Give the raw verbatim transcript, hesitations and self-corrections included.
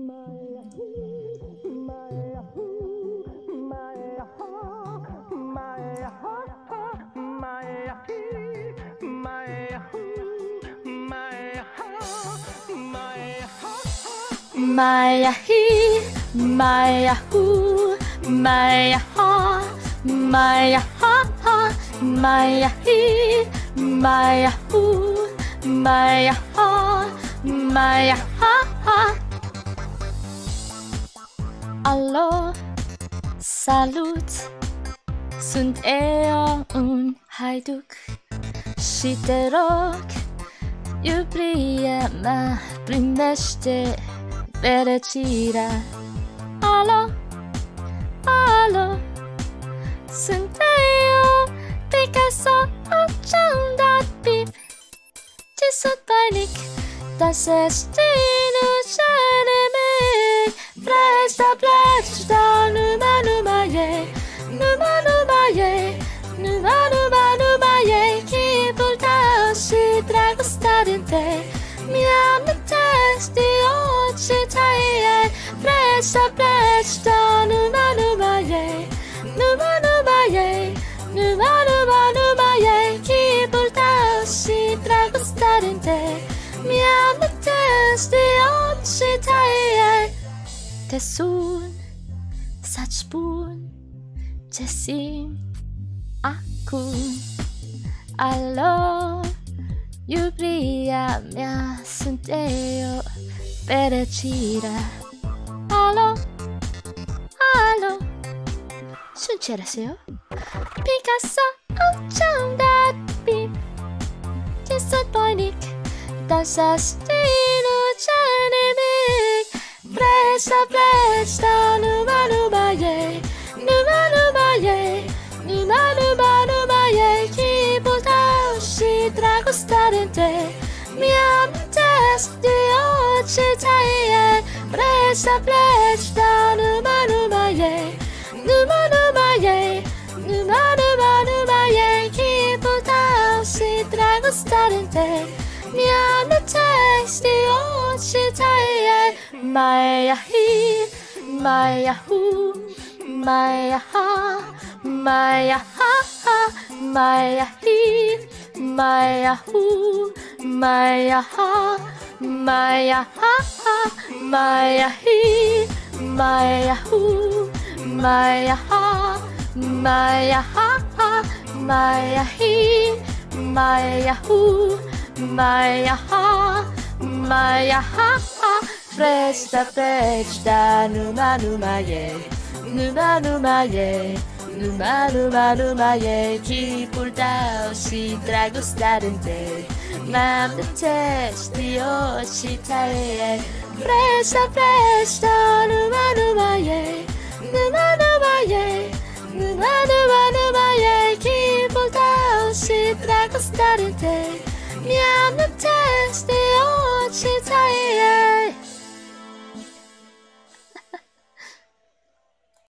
Maya he, Maya who, Maya ha, Maya ha ha, Maya he, Maya who, Maya ha, Maya ha ha. Hallo, salut, sunt eu un haiduc și te rog, iubirea mea, primește fericirea. Alo, alo, sunt eu, Picasso, ce-am dat pip. Ce sunt painic, dar se știe ce nimic. Vrei să pleci, dar numai, numai ei, numai, numai ei, numai, numai, numai ei. Chipul tău și dragostea din tei mi-amintesc de orice tăie. Vrei să pleci, dar numai, numai ei, numai, numai ei, numai, numai, numai ei. Chipul tău și dragostea din tei mi-amintesc de orice tăie. Te sun să-ți spun ce simt acum. Alo, iubirea mea, sunt eu, fericirea. Alo, alo, sunt Cereseu, Picasso, ce-am dat pip. Ce sunt voinic, dar să știi ce nimic. Vrei să pleci, dar numai, numai ei, numai, numai ei, numai, numai, numai ei. Chipul tău și dragostea din tei mi-amintesc de orice tăie. Vrei să pleci, dar numai, numai ei, numai, numai ei, numai, numai, numai ei. Chipul tău și dragostea din tei mi-amintesc de orice tăie. Maya he, Maya who, Maya ha, Maya ha ha, Maya he, Maya who, Maya ha, Maya ha ha, Maya he, Maya who, Maya ha, Maya ha ha, Maya he, Maya who, Maya ha, Maya ha ha. Vrei să pleci, dar numai, numai ei, numai, numai ei, numai, numai, numai ei. Chipul tău și dragostea din tei mi-amintesc de orice tăie. Vrei să pleci, dar numai, numai ei, numai, numai ei, numai, numai, numai ei. Chipul tău și dragostea din tei mi-amintesc de orice tăie.